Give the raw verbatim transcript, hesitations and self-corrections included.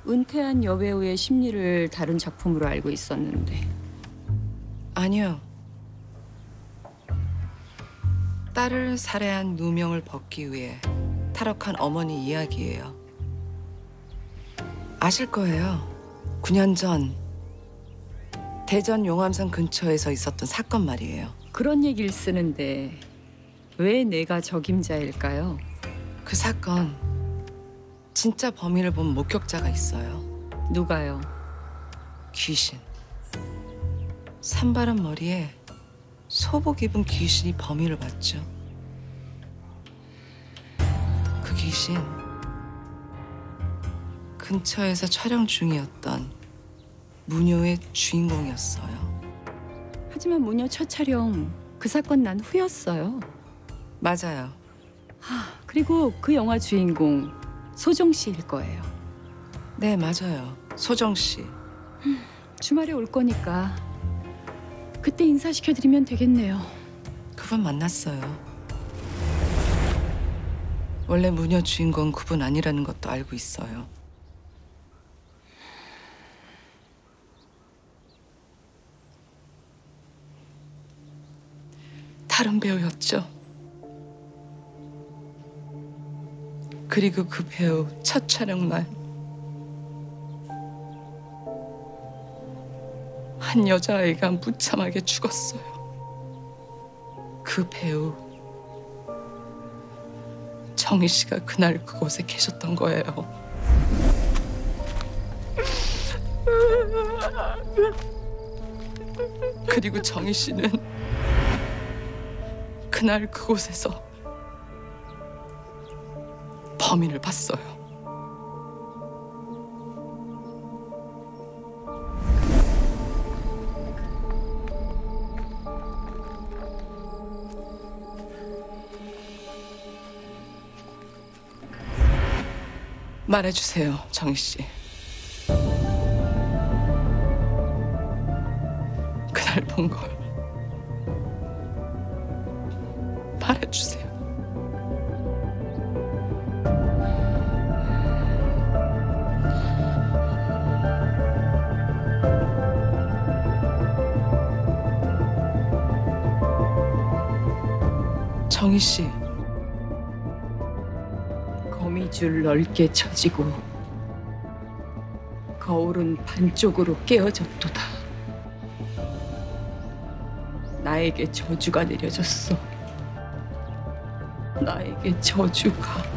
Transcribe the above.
은퇴한 여배우의 심리를 다룬 작품으로 알고 있었는데. 아니요. 딸을 살해한 누명을 벗기 위해 탈옥한 어머니 이야기예요. 아실 거예요. 구 년 전 대전 용암산 근처에서 있었던 사건 말이에요. 그런 얘기를 쓰는데 왜 내가 적임자일까요? 그 사건 진짜 범인을 본 목격자가 있어요. 누가요? 귀신. 산바람 머리에 소복 입은 귀신이 범인을 봤죠. 그 귀신 근처에서 촬영 중이었던 무녀의 주인공이었어요. 하지만 무녀 첫 촬영 그 사건 난 후였어요. 맞아요. 하, 그리고 그 영화 주인공 소정 씨일 거예요. 네, 맞아요. 소정 씨. 주말에 올 거니까 그때 인사시켜드리면 되겠네요. 그분 만났어요. 원래 무녀 주인공 그분 아니라는 것도 알고 있어요. 다른 배우였죠. 그리고 그 배우 첫 촬영 날 한 여자아이가 무참하게 죽었어요. 그 배우 정희 씨가 그날 그곳에 계셨던 거예요. 그리고 정희 씨는 그날 그곳에서 범인을 봤어요. 말해주세요, 정희 씨. 그날 본 걸 말해주세요. 정희 씨. 거미줄 넓게 쳐지고 거울은 반쪽으로 깨어졌도다. 나에게 저주가 내려졌어. 나에게 저주가.